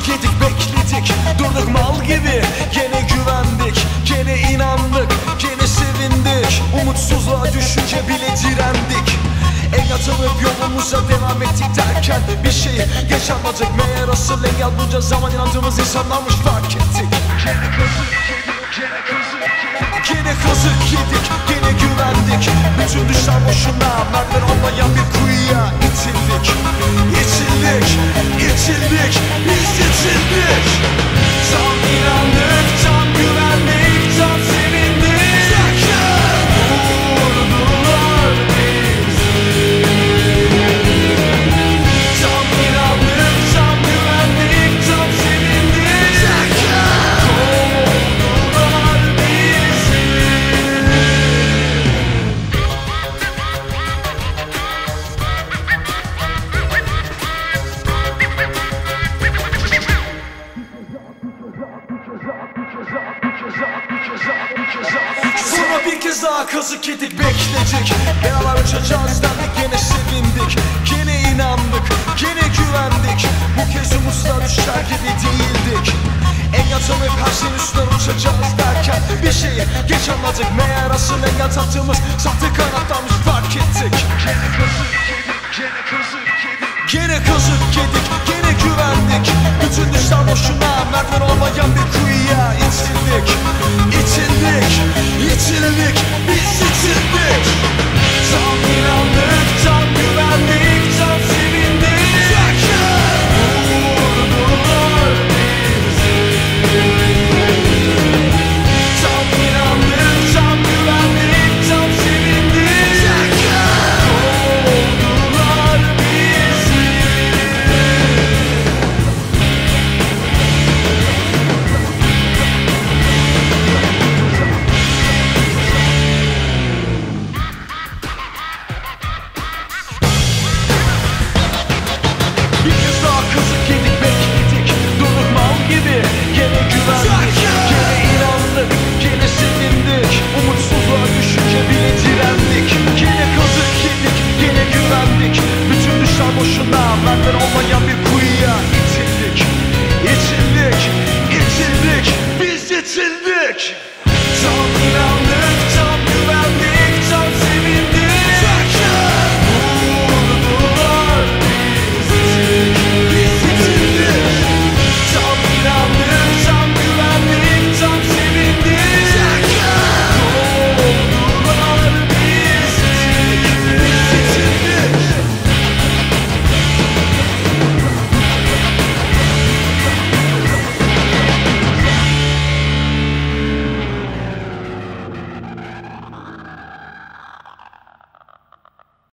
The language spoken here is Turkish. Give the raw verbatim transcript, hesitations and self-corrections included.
yedik bekledik, durduk mal gibi. Gene güvendik, gene inandık, gene sevindik. Umutsuzluğa düşünce bile direndik. El atılıp yolumuza devam ettik derken bir şeyi geç anladık. Meğer asıl engel bunca zaman inandığımız insanlarmış, fark ettik. Gene kazık yedik, gene kazık yedik, gene kazık yedik, gene güvendik. Bütün düşler boşuna, merdiven olmayan bir kuyuya itildik. İtildik, itildik, biz itildik. Tam inandık, tam güvendik, tam sevindik. Vurdular bizi. Tam inandık, tam güvendik, tam sevindik. Kovdular bizi. Sonra bir kez daha kazık yedik, bekledik. Beraber uçacağız derdik, gene sevindik, gene inandık, gene güvendik. Bu kez umutsuzluğa düşer gibi değildik. Engel tanıyıp her şeyin üstüne uçacağız derken bir şeyi geç anladık. Meğer asıl engel taktığımız sahte kanatlarmış, fark ettik. Gene kazık yedik, gene kazık yedik, gene kazık yedik, gene güvendik. Bütün düşler boşuna, merdiven olmayan bir kuyuya itildik. İtildik, itildik, biz itildik. Tam inandık, tam güvendik, tam sevindik. Vurdular bizi. Tam inandık, tam güvendik, tam sevindik. Kovdular bizi. Bir kez daha kazık yedik, bekledik, durduk mal gibi. Gene güvendik, gene inandık, gene sevindik. Umutsuzluğa düşünce bile direndik. Gene kazık yedik, gene güvendik. Bütün düşler boşuna, merdiven olmayan bir kuyuya itildik. İtildik, itildik, biz itildik. Tam inandık.